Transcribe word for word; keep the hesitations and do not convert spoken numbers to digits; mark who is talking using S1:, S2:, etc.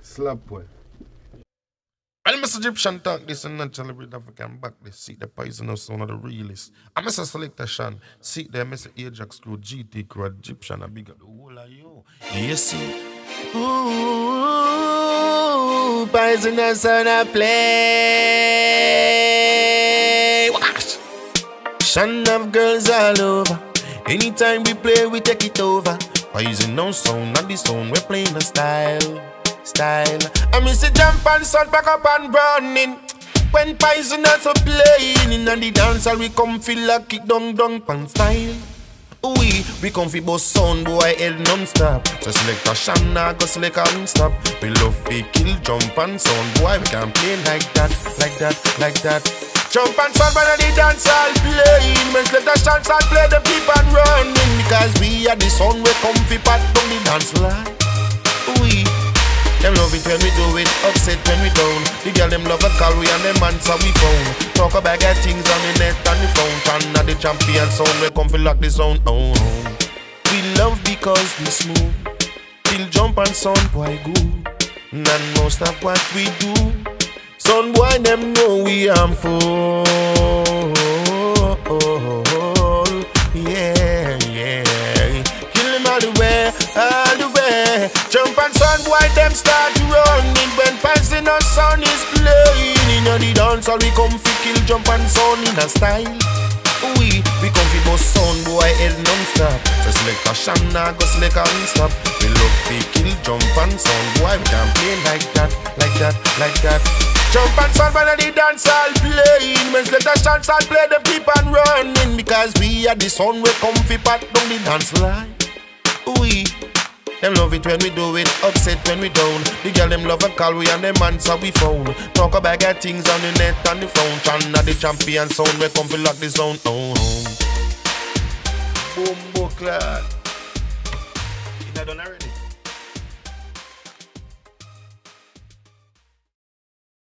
S1: Slap boy.
S2: Well, Mister Egyptian talk this and naturally with African back this. See the poisonous sound of the realist. I Mister Selector Shan. See there, Mister Ajax crew, G T crew, Egyptian, and big up the whole of you. Yes, see. Ooh, poisonous on a play. Wash. Shan have girls all over. Anytime we play, we take it over. Poisonous sound, not the sound, we're playing a style. Style. I miss a jump and sun back up and running. When poisonous are playing in the dance, we come feel like kick down down pan style. We we come fi boss sound boy head non-stop. So select a Shanna, go select a non-stop. We love fi kill jump and sound boy. We can play like that, like that, like that. Jump and sound when the dance all playing. When select a chance and play the keep and running. Because we are the sound we come fi pat down the dance line. We them love it when we do it, upset when we down. The girl them love a call we and them answer we phone. Talk about get things on the net and the phone. Chan the champion sound, we come feel like the sound. Oh, we love because we smooth. Till jump and sound boy good. And most of what we do, sound boy them know we harmful. Yeah, yeah. Kill them all the way, all the way. Jump and sound boy them start running when poisonous sound is playing. In the dance all we come fi kill jump and sound in a style. We we come fi boss sound boy head non-stop. So select a Shanna, go select a stop. We love fi kill jump and sound boy. We can play like that, like that, like that. Jump and sound when the dance all playing. When select a chance all play them keep on running. Because we are the sound we come fi pat down the dance line. We them love it when we do it, upset when we down. The girl them love a call we and them answer we phone. Talk about get things on the net and the phone. Chan the champion sound, we come feel like the sound. Oh, oh. Boom, book, lad. Is that done already?